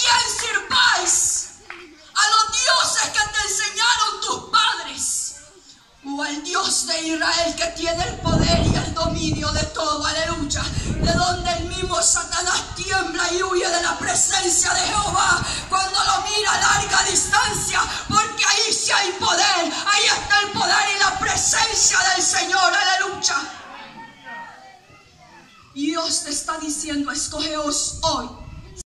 quién sirváis, a los dioses que te enseñaron tus padres, o al Dios de Israel que tiene el poder y el dominio de todo, aleluya, de donde el mismo Satanás tiembla y huye de la presencia de Jehová cuando lo mira a larga distancia, porque ahí sí hay poder, ahí está el poder y la presencia del Señor, aleluya. Y Dios te está diciendo: escogeos hoy